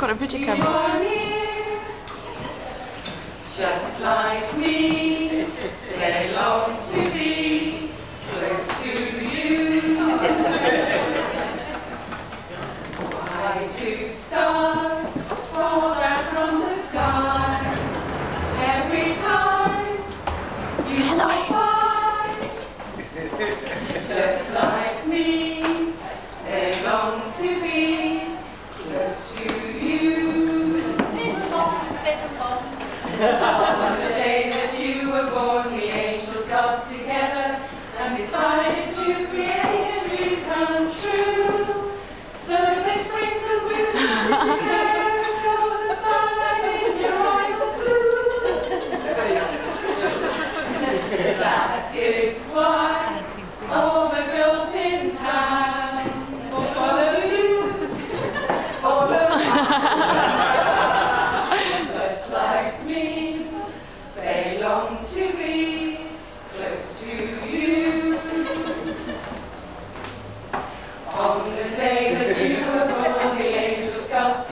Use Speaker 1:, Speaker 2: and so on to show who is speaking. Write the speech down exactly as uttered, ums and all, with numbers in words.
Speaker 1: got a video camera.
Speaker 2: Just like me, they long to be close to you. Why do stars fall down from the sky every time you walk by? Just like me, they long to be close to you. On the day that you were born, the angels got together and decided to create a dream come true. So they sprinkled with together and all the starlight in your eyes of blue. That is why all the girls in town will follow you all around. Just like me, they long to be close to you. On the day that you were born,